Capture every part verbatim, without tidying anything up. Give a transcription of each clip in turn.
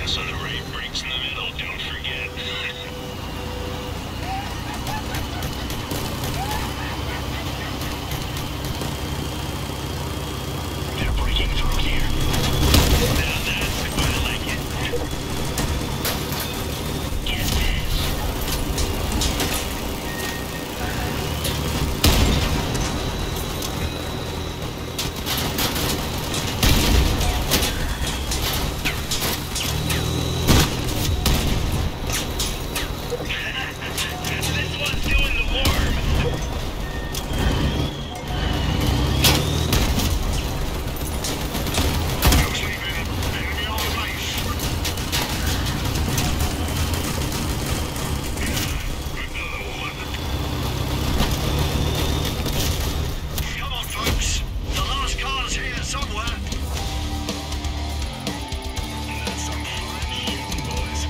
gas on the right, brakes in the middle, don't forget. They're breaking through here. Now that's the way I like it. Get this. This one's doing the worm. Looks like an enemy on the base. Another one. Come on, folks. The last car's here somewhere. That's some fine shooting, boys.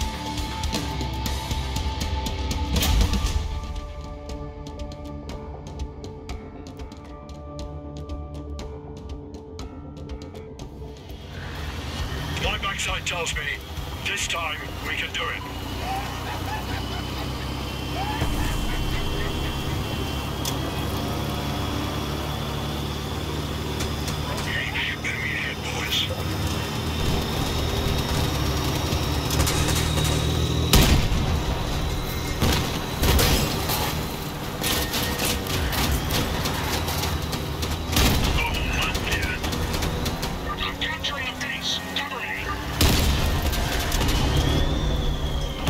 My backside tells me, this time we can do it. Enemy ahead, boys. Oh, I'm dead. I'm capturing the base. Cover me.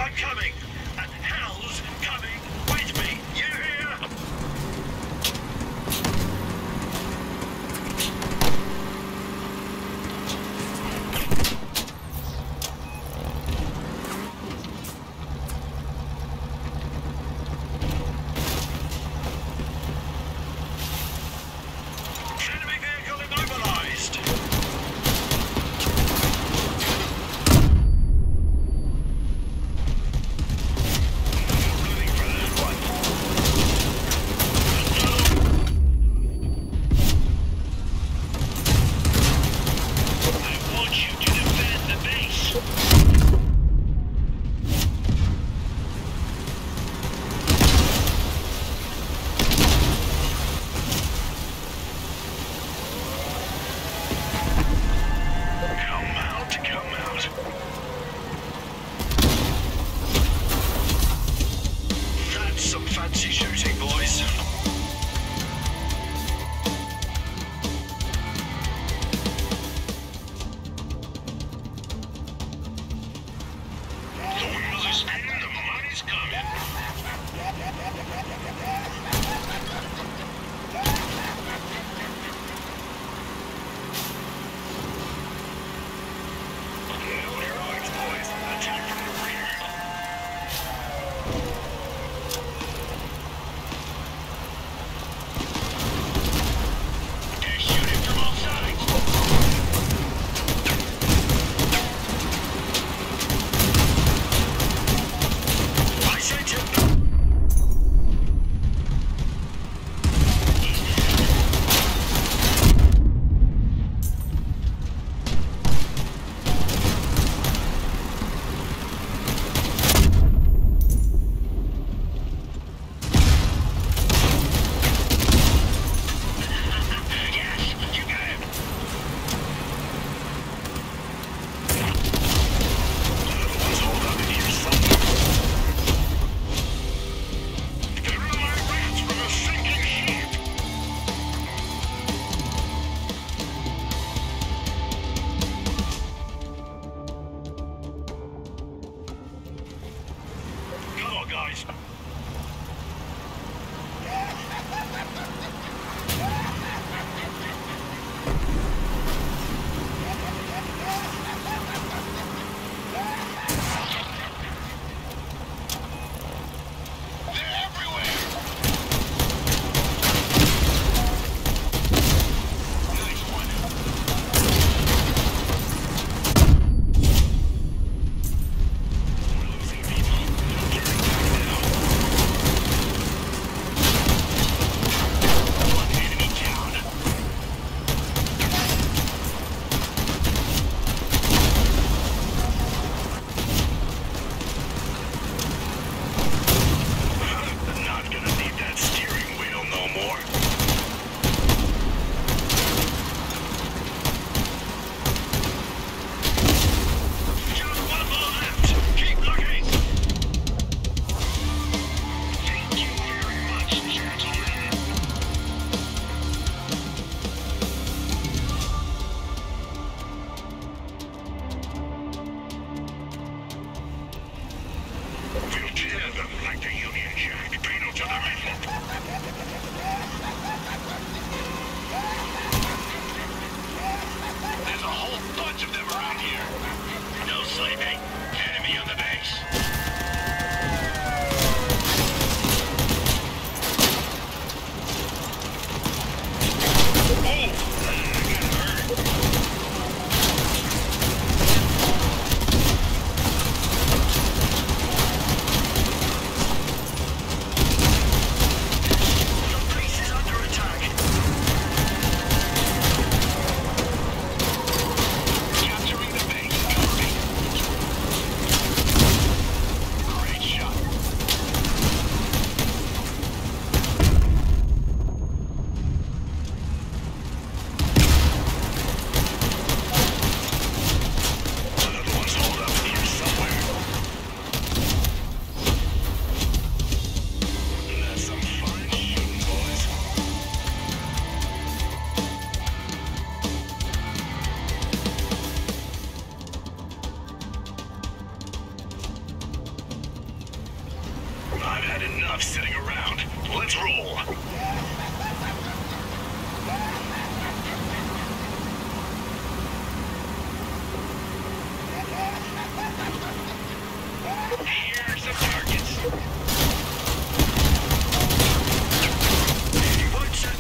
I'm coming. And hell's coming with me. You hear? Enemy vehicle immobilized. Moving for that one. I want you to defend the base. Come out, come out. That's some fancy shooting, boys. The wheels are spinning, the money's coming. No heroics, boys. Attack from the rear. They're shooting from all sides. I sent you. Yes, you got him. Let's hold up in here somewhere. They're on my rats from a sinking ship. Come on, guys. They're everywhere. Nice one. We're losing people. Get back now. One enemy down. Not gonna need that steering wheel no more. Just one more left. Keep looking. Thank you very much, gentlemen. We'll tear them like the Union Jack. Pedal to the metal. There's a whole bunch of them around here. No sleeping. Enemy on the base. Oh, I got hurt. The base is under attack. Capturing the base. Cover me. had enough sitting around. Let's roll. Here's some targets. What's it?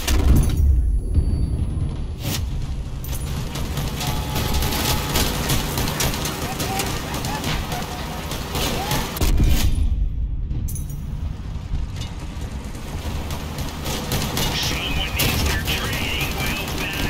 Someone needs their training wheels back.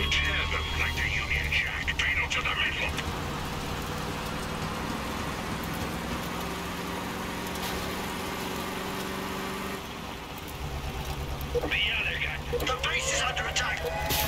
Tear them like the Union Jack. Pedal to the middle. The other guy. The base is under attack.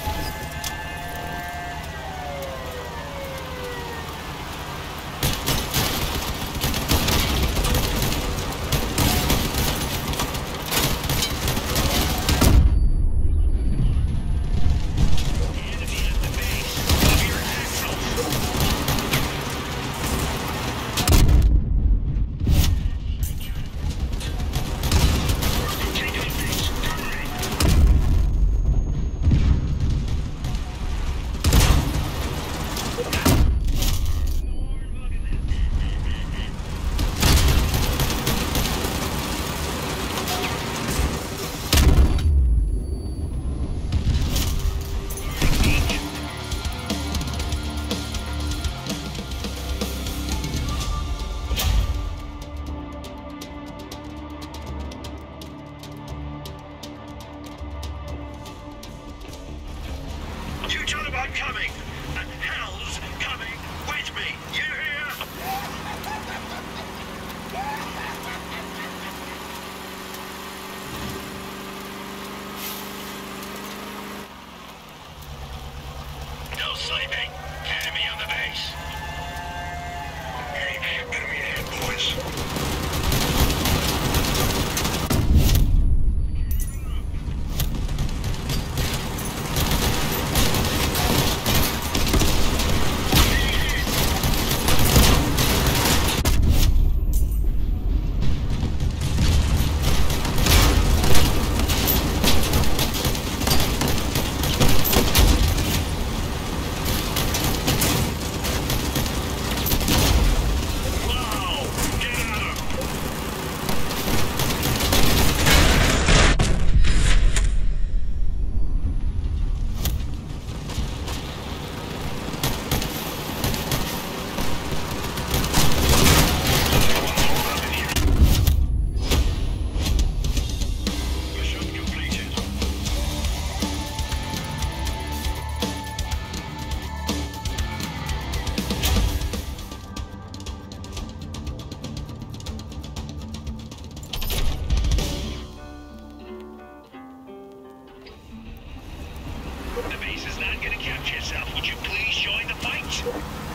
You Taliban coming, and hell's coming with me. You hear? No sleeping. Enemy on the base. Enemy ahead, boys. The base is not going to capture itself. Would you please join the fight?